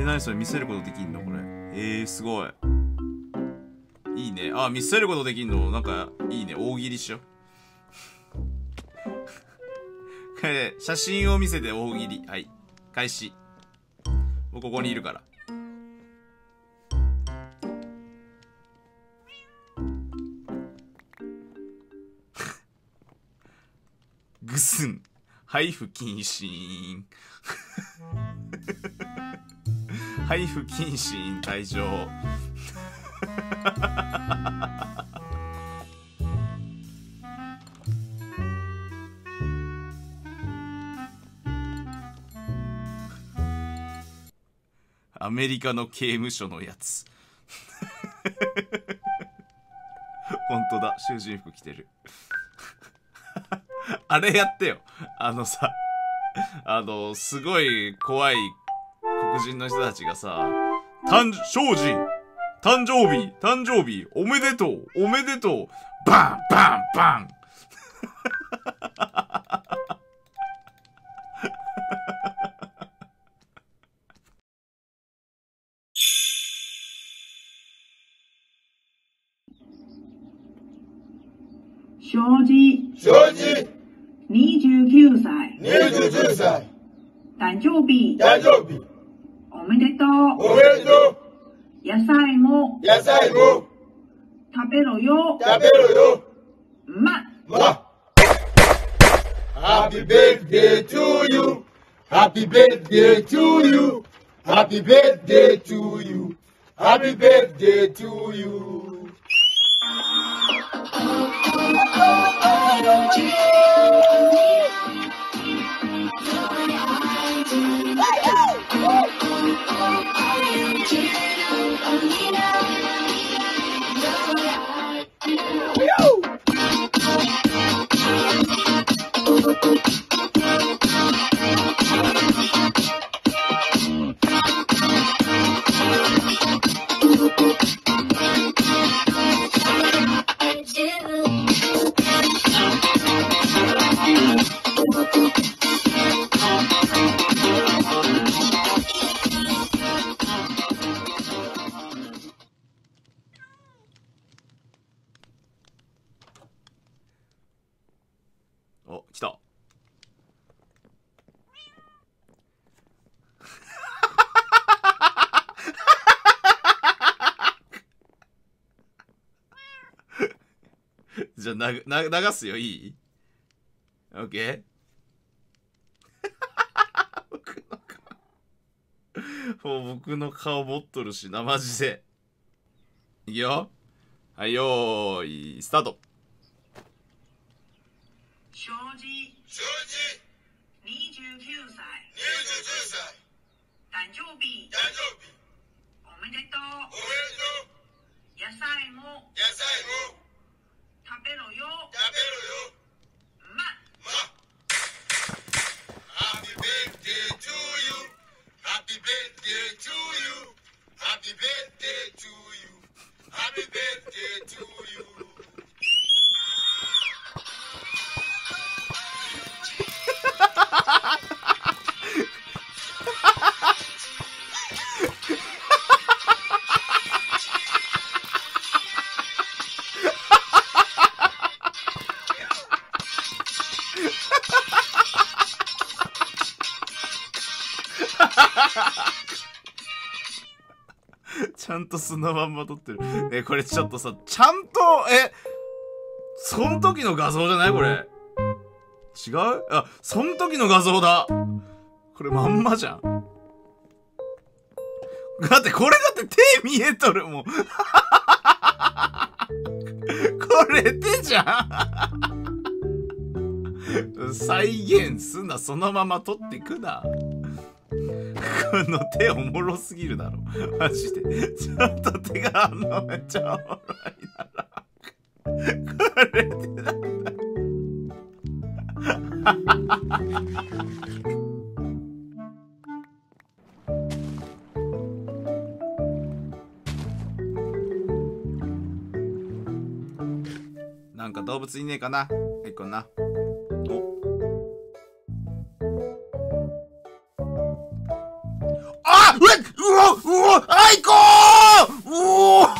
何それ見せることできんのこれ。すごい。いいね。あ、見せることできんのなんか、いいね。大喜利しよう。これ、写真を見せて大喜利。はい。開始。もうここにいるから。ぐすん。はい、不謹慎。はい、不謹慎退場。アメリカの刑務所のやつ。ほんとだ、囚人服着てる。あれやってよ。さ、すごい怖い黒人の人たちがさ、庄司誕生日、おめでとう、バン、バン、バン。 庄司29歳誕生日おめでとう野菜も食べろよま Happy birthday to you Happy birthday to you Happy birthday to you Happy birthday to you お、来た。じゃあ、流すよ、いい？ OK？ 僕の顔持っとるしな、マジで。いくよ。はい、よーい、スタート。 庄司29歳誕生日おめでとう野菜も食べろよま Happy birthday to you Happy birthday to you Happy birthday to you Happy birthday to you ちゃんとそのまんま撮ってる。これちょっとさ、ちゃんと、そん時の画像じゃないこれ。違う？あ、そん時の画像だ。これまんまじゃん。だってこれだって手見えとるもん。これ手じゃん。再現すな、そのまま撮ってくな。この手おもろすぎるだろ。マジで。ちゃんと手があんのめっちゃおもろいなら。これ手なんだ。なんか動物いねえかな。結構な。あ、うわわあいこーうお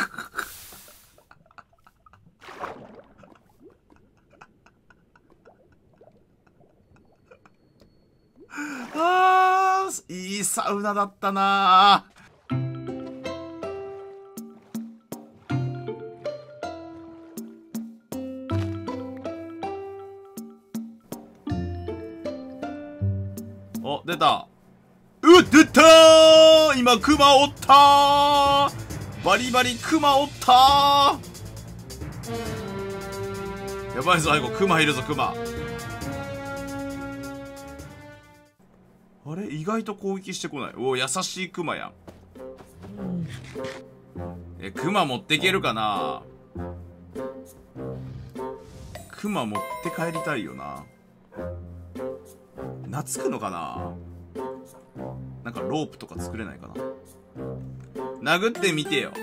あーいいサウナだったなー。お、出た。出たー。今クマおったー。バリバリクマおったー。やばいぞ、アイコ。クマいるぞ、クマ。あれ、意外と攻撃してこない。お、優しいクマやん。クマ持ってけるかな。クマ持って帰りたいよな。懐くのかな。なんかロープとか作れないかな。殴ってみてよ。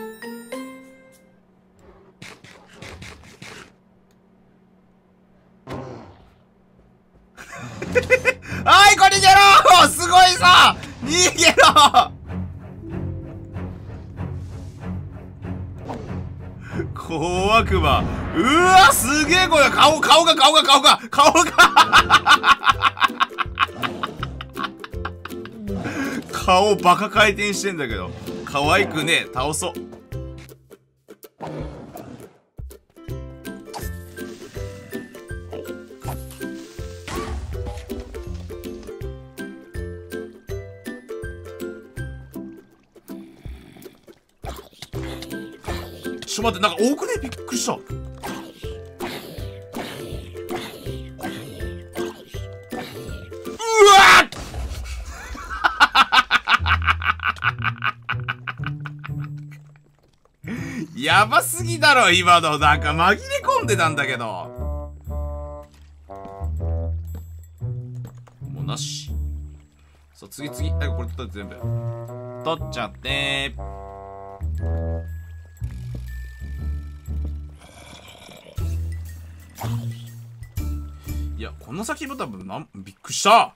はい、これ逃げろ。すごいさ、逃げろ。怖くば。うわ、すげえこれ。顔が顔バカ回転してんだけど可愛くねえ。倒そう。ちょっと待って、なんか多くね。びっくりした。うわやばすぎだろ今の。なんか紛れ込んでたんだけど。もうなし。そう、次これ取って全部取っちゃってー。いや、この先も多分びっくりした。うわ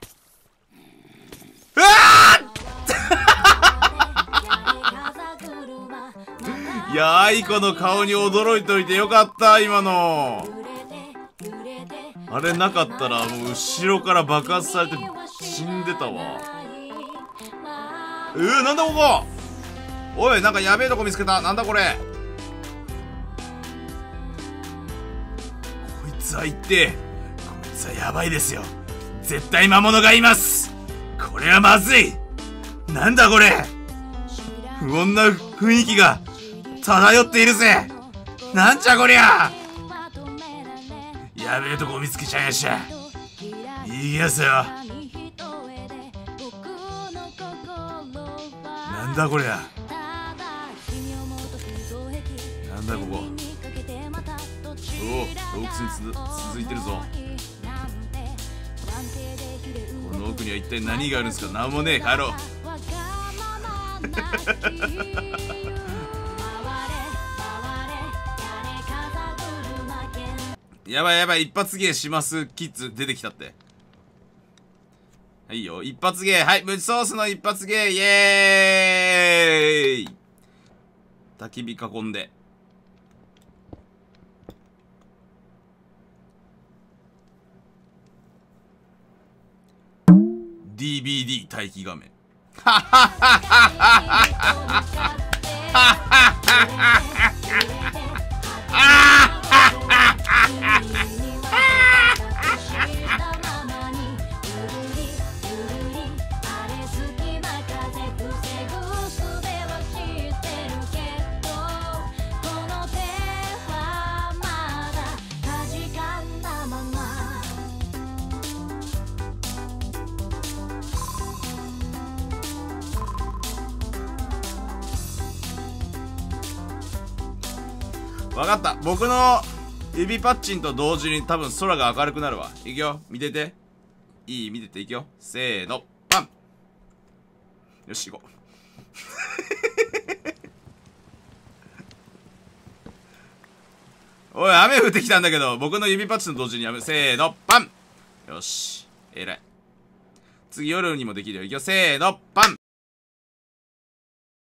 ーいや、アイコの顔に驚いといてよかった、今の。あれなかったらもう後ろから爆発されて死んでたわ。なんだここ。おい、なんかやべえとこ見つけた。なんだこれ。こいつは言って、こいつはやばいですよ。絶対魔物がいます。これはまずい。なんだこれ。不穏な雰囲気が漂っているぜ。なんじゃこりゃ。やべえとこ見つけちゃいました。いきますよ。なんだこりゃ。なんだここ。おお、洞窟に続いてるぞ。この奥には一体何があるんですか。なんもねえ。帰ろう。やばいやばい、一発芸しますキッズ出てきたって。はいよ、一発芸。はい、ムチソースの一発芸。イエーイ。焚き火囲んで。DVD 待機画面。はははははわかった。僕の指パッチンと同時に多分空が明るくなるわ。いくよ。見てて。いい見てて。いくよ。せーの。パン。よし、行こう。おい、雨降ってきたんだけど、僕の指パッチンと同時にやめ。せーの。パン。よし。えらい。次夜にもできるよ。いくよ。せーの。パン。